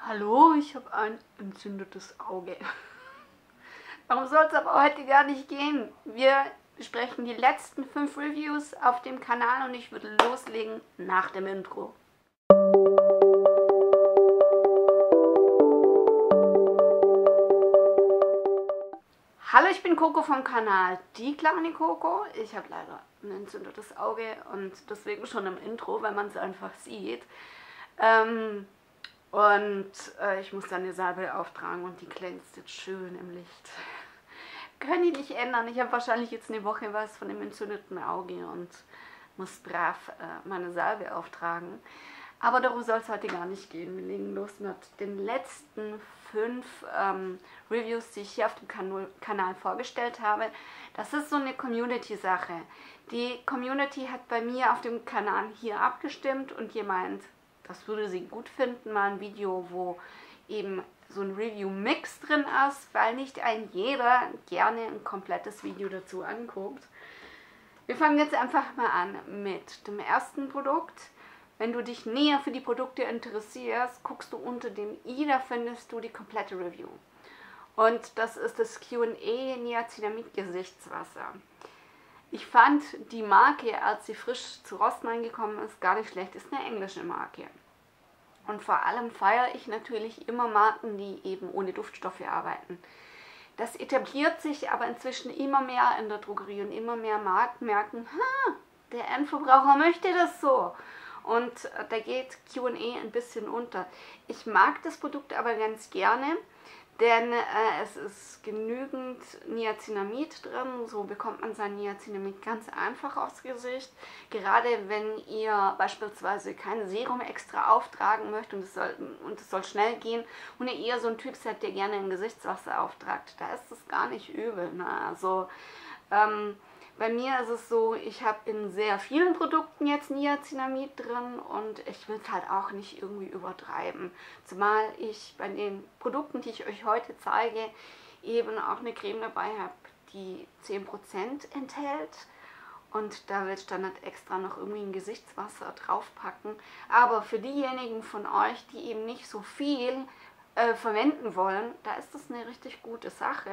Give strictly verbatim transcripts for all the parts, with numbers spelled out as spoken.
Hallo, ich habe ein entzündetes Auge. Darum soll es aber heute gar nicht gehen. Wir besprechen die letzten fünf Reviews auf dem Kanal und ich würde loslegen nach dem Intro. Hallo, ich bin Coco vom Kanal Die kleine Coco. Ich habe leider ein entzündetes Auge und deswegen schon im Intro, weil man es einfach sieht. Ähm, und äh, ich muss dann eine Salbe auftragen und die glänzt jetzt schön im Licht. Können die nicht ändern. Ich habe wahrscheinlich jetzt eine Woche was von dem entzündeten Auge und muss brav äh, meine Salbe auftragen. Aber darum soll es heute gar nicht gehen. Wir legen los mit den letzten fünf ähm, Reviews, die ich hier auf dem kan Kanal vorgestellt habe. Das ist so eine Community-Sache. Die Community hat bei mir auf dem Kanal hier abgestimmt und gemeint, das würde sie gut finden, mal ein Video, wo eben so ein Review-Mix drin ist, weil nicht ein jeder gerne ein komplettes Video dazu anguckt. Wir fangen jetzt einfach mal an mit dem ersten Produkt. Wenn du dich näher für die Produkte interessierst, guckst du unter dem i, da findest du die komplette Review. Und das ist das Q and A Niacinamid Gesichtswasser. Ich fand die Marke, als sie frisch zu Rossmann gekommen ist, gar nicht schlecht. Ist eine englische Marke. Und vor allem feiere ich natürlich immer Marken, die eben ohne Duftstoffe arbeiten. Das etabliert sich aber inzwischen immer mehr in der Drogerie und immer mehr Marken merken, ha, der Endverbraucher möchte das so. Und da geht Q and A ein bisschen unter. Ich mag das Produkt aber ganz gerne, denn äh, es ist genügend Niacinamid drin. So bekommt man sein Niacinamid ganz einfach aufs Gesicht. Gerade wenn ihr beispielsweise kein Serum extra auftragen möchtet und es soll, und es soll schnell gehen und ihr eher so ein Typ seid, der gerne ein Gesichtswasser auftragt, da ist es gar nicht übel. Ne? Also ähm, bei mir ist es so, ich habe in sehr vielen Produkten jetzt Niacinamid drin und ich will es halt auch nicht irgendwie übertreiben. Zumal ich bei den Produkten, die ich euch heute zeige, eben auch eine Creme dabei habe, die zehn Prozent enthält. Und da will ich dann nicht extra noch irgendwie ein Gesichtswasser draufpacken. Aber für diejenigen von euch, die eben nicht so viel äh, verwenden wollen, da ist das eine richtig gute Sache.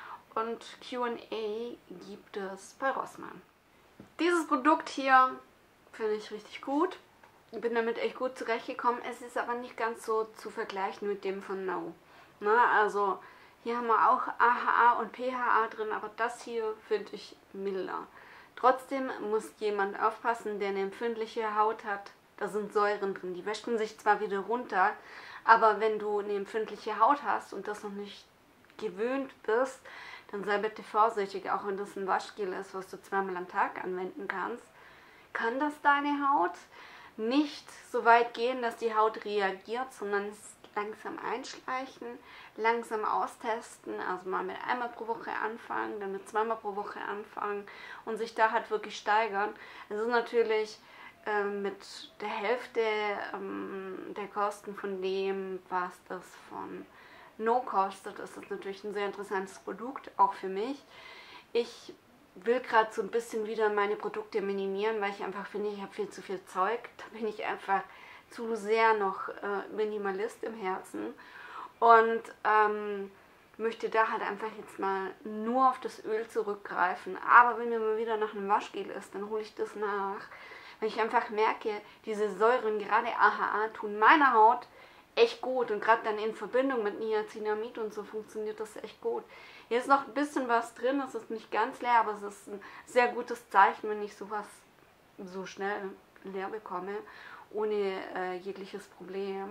Und Q and A gibt es bei Rossmann. Dieses Produkt hier finde ich richtig gut. Ich bin damit echt gut zurechtgekommen. Es ist aber nicht ganz so zu vergleichen mit dem von No. Na, also hier haben wir auch A H A und P H A drin, aber das hier finde ich milder. Trotzdem muss jemand aufpassen, der eine empfindliche Haut hat. Da sind Säuren drin. Die wäschen sich zwar wieder runter, aber wenn du eine empfindliche Haut hast und das noch nicht gewöhnt bist, dann sei bitte vorsichtig, auch wenn das ein Waschgel ist, was du zweimal am Tag anwenden kannst, kann das deine Haut nicht so weit gehen, dass die Haut reagiert, sondern es langsam einschleichen, langsam austesten, also mal mit einmal pro Woche anfangen, dann mit zweimal pro Woche anfangen und sich da halt wirklich steigern. Es ist natürlich äh, mit der Hälfte ähm, der Kosten von dem, was das von No kostet, ist das natürlich ein sehr interessantes Produkt, auch für mich. Ich will gerade so ein bisschen wieder meine Produkte minimieren, weil ich einfach finde, ich habe viel zu viel Zeug. Da bin ich einfach zu sehr noch äh, Minimalist im Herzen und ähm, möchte da halt einfach jetzt mal nur auf das Öl zurückgreifen. Aber wenn mir mal wieder nach einem Waschgel ist, dann hole ich das nach, weil ich einfach merke, diese Säuren, gerade A H A, tun meiner Haut echt gut und gerade dann in Verbindung mit Niacinamid und so funktioniert das echt gut. Hier ist noch ein bisschen was drin, es ist nicht ganz leer, aber es ist ein sehr gutes Zeichen, wenn ich sowas so schnell leer bekomme, ohne äh, jegliches Problem.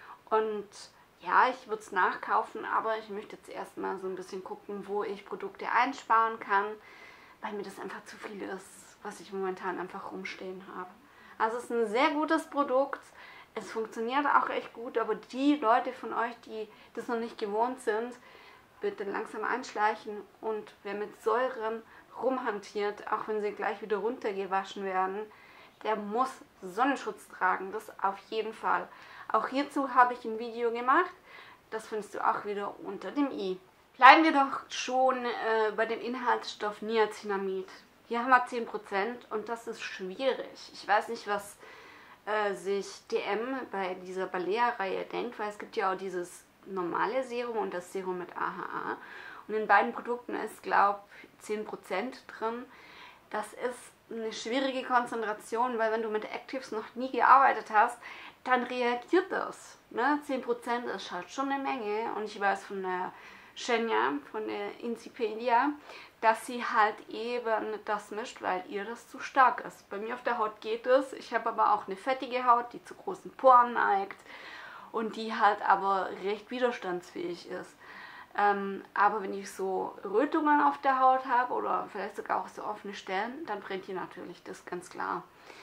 Und ja, ich würde es nachkaufen, aber ich möchte jetzt erstmal so ein bisschen gucken, wo ich Produkte einsparen kann, weil mir das einfach zu viel ist, was ich momentan einfach rumstehen habe. Also es ist ein sehr gutes Produkt. Es funktioniert auch echt gut, aber die Leute von euch, die das noch nicht gewohnt sind, bitte langsam einschleichen und wer mit Säuren rumhantiert, auch wenn sie gleich wieder runtergewaschen werden, der muss Sonnenschutz tragen, das auf jeden Fall. Auch hierzu habe ich ein Video gemacht, das findest du auch wieder unter dem i. Bleiben wir doch schon äh, bei dem Inhaltsstoff Niacinamid. Hier haben wir zehn Prozent und das ist schwierig. Ich weiß nicht, was äh, sich D M bei dieser Balea-Reihe denkt, weil es gibt ja auch dieses normale Serum und das Serum mit A H A. Und in beiden Produkten ist, glaube ich, zehn Prozent drin. Das ist eine schwierige Konzentration, weil wenn du mit Actives noch nie gearbeitet hast, dann reagiert das. Ne? zehn Prozent ist halt schon eine Menge. Und ich weiß von der Shenya, von der Incipedia, dass sie halt eben das mischt, weil ihr das zu stark ist. Bei mir auf der Haut geht es. Ich habe aber auch eine fettige Haut, die zu großen Poren neigt und die halt aber recht widerstandsfähig ist. Ähm, aber wenn ich so Rötungen auf der Haut habe oder vielleicht sogar auch so offene Stellen, dann brennt die natürlich, das ist ganz klar.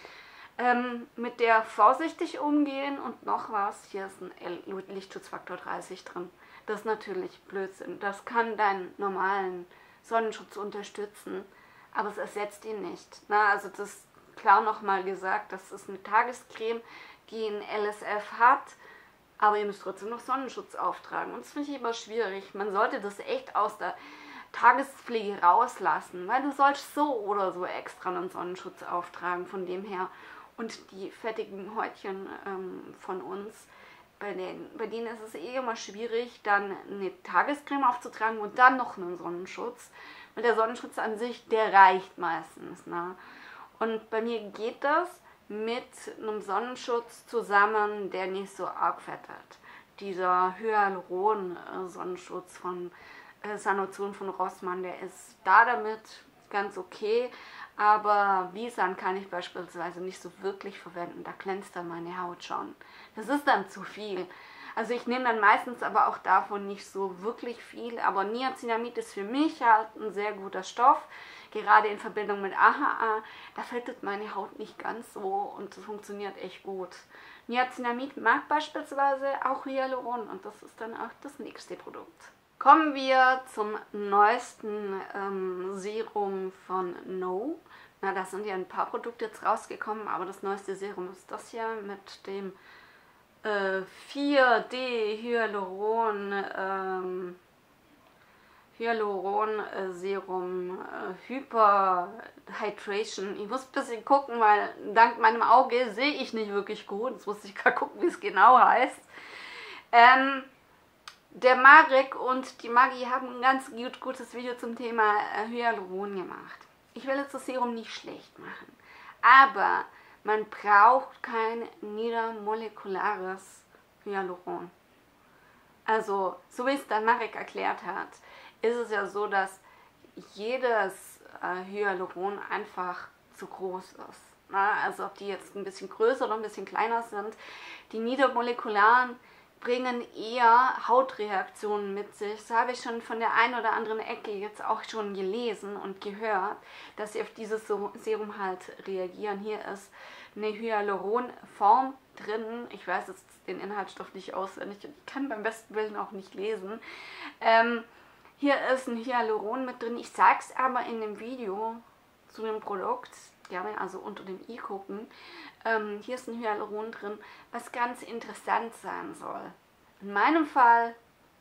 Ähm, mit der vorsichtig umgehen und noch was, hier ist ein Lichtschutzfaktor dreißig drin. Das ist natürlich Blödsinn. Das kann deinen normalen Sonnenschutz unterstützen, aber es ersetzt ihn nicht. Na, also das ist klar nochmal gesagt, das ist eine Tagescreme, die ein L S F hat, aber ihr müsst trotzdem noch Sonnenschutz auftragen. Und das finde ich immer schwierig. Man sollte das echt aus der Tagespflege rauslassen, weil du sollst so oder so extra einen Sonnenschutz auftragen, von dem her. Und die fettigen Häutchen ähm, von uns, bei denen, bei denen ist es eh immer schwierig, dann eine Tagescreme aufzutragen und dann noch einen Sonnenschutz. Weil der Sonnenschutz an sich, der reicht meistens. Ne? Und bei mir geht das mit einem Sonnenschutz zusammen, der nicht so arg fettet. Dieser Hyaluron-Sonnenschutz von äh, Sanozon von Rossmann, der ist da damit ganz okay, aber Visan kann ich beispielsweise nicht so wirklich verwenden, da glänzt dann meine Haut schon. Das ist dann zu viel. Also ich nehme dann meistens aber auch davon nicht so wirklich viel, aber Niacinamid ist für mich halt ein sehr guter Stoff, gerade in Verbindung mit A H A, da fettet meine Haut nicht ganz so und das funktioniert echt gut. Niacinamid mag beispielsweise auch Hyaluron und das ist dann auch das nächste Produkt. Kommen wir zum neuesten ähm, Serum von No. Na, da sind ja ein paar Produkte jetzt rausgekommen, aber das neueste Serum ist das hier mit dem äh, vier D Hyaluron ähm, Hyaluron äh, Serum äh, Hyper Hydration. Ich muss ein bisschen gucken, weil dank meinem Auge sehe ich nicht wirklich gut. Jetzt muss ich gerade gucken, wie es genau heißt. Ähm, der Marek und die Maggie haben ein ganz gut, gutes Video zum Thema äh, Hyaluron gemacht. Ich will jetzt das Serum nicht schlecht machen, aber man braucht kein niedermolekulares Hyaluron. Also, so wie es der Marek erklärt hat, ist es ja so, dass jedes äh, Hyaluron einfach zu groß ist. Na, also ob die jetzt ein bisschen größer oder ein bisschen kleiner sind. Die niedermolekularen bringen eher Hautreaktionen mit sich. Das habe ich schon von der einen oder anderen Ecke jetzt auch schon gelesen und gehört, dass sie auf dieses Serum halt reagieren. Hier ist eine Hyaluronform drin. Ich weiß jetzt den Inhaltsstoff nicht auswendig und ich kann beim besten Willen auch nicht lesen. Ähm, hier ist ein Hyaluron mit drin. Ich sage es aber in dem Video zu dem Produkt, gerne also unter dem i gucken. Ähm, hier ist ein Hyaluron drin, was ganz interessant sein soll. In meinem Fall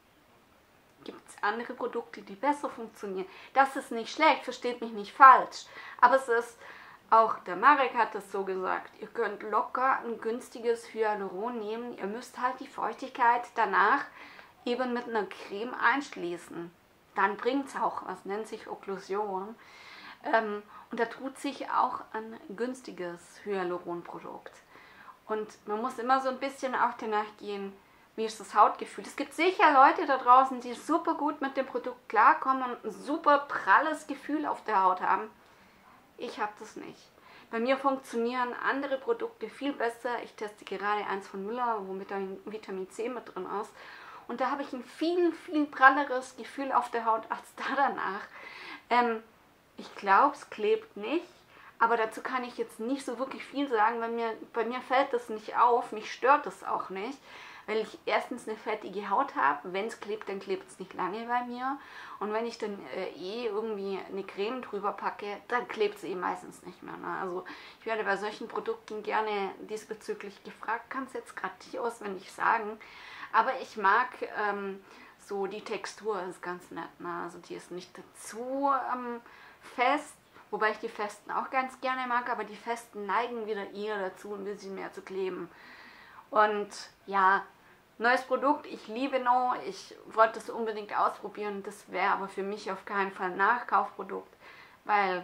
gibt es andere Produkte, die besser funktionieren. Das ist nicht schlecht, versteht mich nicht falsch. Aber es ist, auch der Marek hat das so gesagt, ihr könnt locker ein günstiges Hyaluron nehmen. Ihr müsst halt die Feuchtigkeit danach eben mit einer Creme einschließen. Dann bringt es auch was, nennt sich Okklusion. Ähm, und da tut sich auch ein günstiges Hyaluronprodukt. Und man muss immer so ein bisschen auch danach gehen, wie ist das Hautgefühl. Es gibt sicher Leute da draußen, die super gut mit dem Produkt klarkommen und ein super pralles Gefühl auf der Haut haben. Ich habe das nicht. Bei mir funktionieren andere Produkte viel besser. Ich teste gerade eins von Müller, wo Vitamin C mit drin ist. Und da habe ich ein viel, viel pralleres Gefühl auf der Haut als da danach. Ähm, ich glaube, es klebt nicht, aber dazu kann ich jetzt nicht so wirklich viel sagen, weil mir, bei mir fällt das nicht auf, mich stört das auch nicht, weil ich erstens eine fettige Haut habe. Wenn es klebt, dann klebt es nicht lange bei mir. Und wenn ich dann äh, eh irgendwie eine Creme drüber packe, dann klebt es eh meistens nicht mehr. Ne? Also ich werde bei solchen Produkten gerne diesbezüglich gefragt, kann es jetzt gerade nicht auswendig sagen. Aber ich mag ähm, so die Textur, ist ganz nett. Ne? Also die ist nicht zu ähm, fest Wobei ich die festen auch ganz gerne mag, aber die festen neigen wieder eher dazu, ein bisschen mehr zu kleben. Und ja, neues Produkt, ich liebe No, ich wollte es unbedingt ausprobieren, das wäre aber für mich auf keinen Fall ein Nachkaufprodukt, weil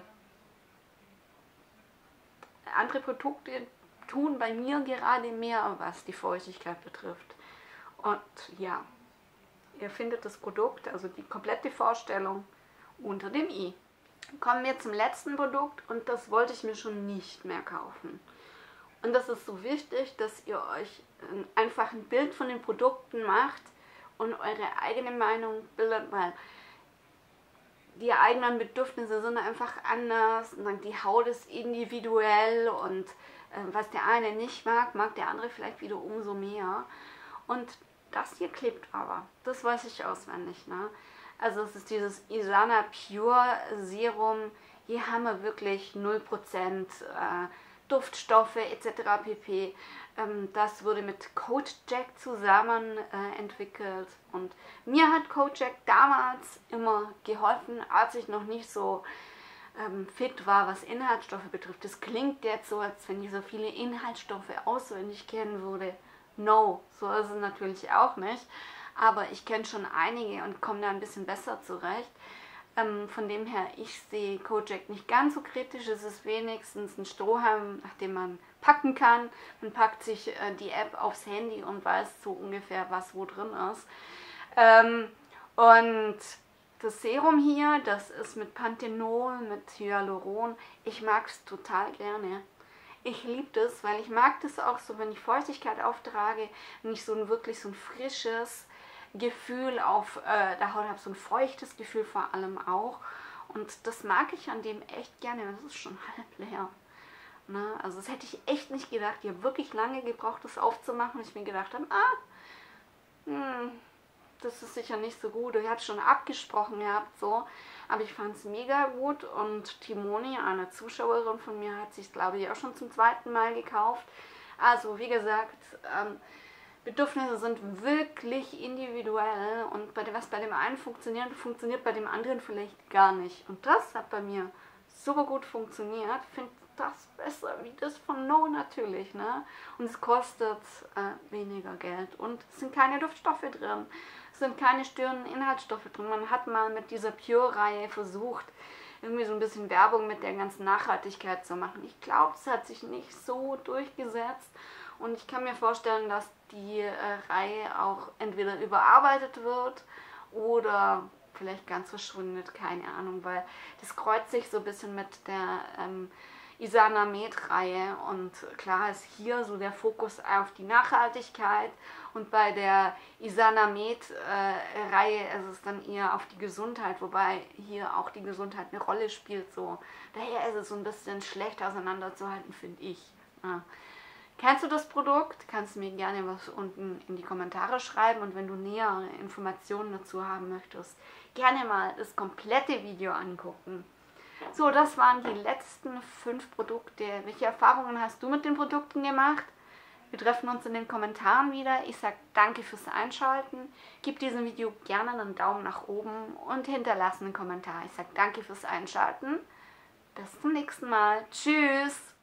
andere Produkte tun bei mir gerade mehr, was die Feuchtigkeit betrifft. Und ja, ihr findet das Produkt, also die komplette Vorstellung, unter dem i. Kommen wir zum letzten Produkt und das wollte ich mir schon nicht mehr kaufen. Und das ist so wichtig, dass ihr euch einfach ein Bild von den Produkten macht und eure eigene Meinung bildet, weil die eigenen Bedürfnisse sind einfach anders und die Haut ist individuell und äh, was der eine nicht mag, mag der andere vielleicht wieder umso mehr. Und das hier klebt aber, das weiß ich auswendig, ne? Also es ist dieses Isana Pure Serum, hier haben wir wirklich null Prozent äh, Duftstoffe et cetera pp. Ähm, das wurde mit Codejack zusammen äh, entwickelt und mir hat Codejack damals immer geholfen, als ich noch nicht so ähm, fit war, was Inhaltsstoffe betrifft. Das klingt jetzt so, als wenn ich so viele Inhaltsstoffe auswendig kennen würde. No, so ist es natürlich auch nicht. Aber ich kenne schon einige und komme da ein bisschen besser zurecht. Ähm, von dem her, ich sehe Codejack nicht ganz so kritisch. Es ist wenigstens ein Strohhalm, nach dem man packen kann. Man packt sich äh, die App aufs Handy und weiß so ungefähr, was wo drin ist. Ähm, und das Serum hier, das ist mit Panthenol, mit Hyaluron. Ich mag es total gerne. Ich liebe das, weil ich mag das auch so, wenn ich Feuchtigkeit auftrage, wenn ich so ein wirklich so ein frisches Gefühl auf äh, der Haut habe, so ein feuchtes Gefühl vor allem auch. Und das mag ich an dem echt gerne. Das ist schon halb leer. Ne? Also das hätte ich echt nicht gedacht. Ich habe wirklich lange gebraucht, das aufzumachen. Und ich mir gedacht habe, ah, hm, das ist sicher nicht so gut. Ich habe es schon abgesprochen gehabt, so. Aber ich fand es mega gut. Und Timoni, eine Zuschauerin von mir, hat sich, glaube ich, auch schon zum zweiten Mal gekauft. Also wie gesagt, ähm, Bedürfnisse sind wirklich individuell und bei dem, was bei dem einen funktioniert, funktioniert bei dem anderen vielleicht gar nicht. Und das hat bei mir super gut funktioniert. Ich finde das besser wie das von No natürlich, ne? Und es kostet äh, weniger Geld und es sind keine Duftstoffe drin, es sind keine störenden Inhaltsstoffe drin. Man hat mal mit dieser Pure-Reihe versucht, irgendwie so ein bisschen Werbung mit der ganzen Nachhaltigkeit zu machen. Ich glaube, es hat sich nicht so durchgesetzt. Und ich kann mir vorstellen, dass die äh, Reihe auch entweder überarbeitet wird oder vielleicht ganz verschwindet, keine Ahnung, weil das kreuzt sich so ein bisschen mit der ähm, Isanamed-Reihe und klar ist hier so der Fokus auf die Nachhaltigkeit und bei der Isanamed-Reihe ist es dann eher auf die Gesundheit, wobei hier auch die Gesundheit eine Rolle spielt. So. Daher ist es so ein bisschen schlecht auseinanderzuhalten, finde ich. Ja. Kennst du das Produkt? Kannst du mir gerne was unten in die Kommentare schreiben und wenn du nähere Informationen dazu haben möchtest, gerne mal das komplette Video angucken. So, das waren die letzten fünf Produkte. Welche Erfahrungen hast du mit den Produkten gemacht? Wir treffen uns in den Kommentaren wieder. Ich sage danke fürs Einschalten. Gib diesem Video gerne einen Daumen nach oben und hinterlasse einen Kommentar. Ich sage danke fürs Einschalten. Bis zum nächsten Mal. Tschüss!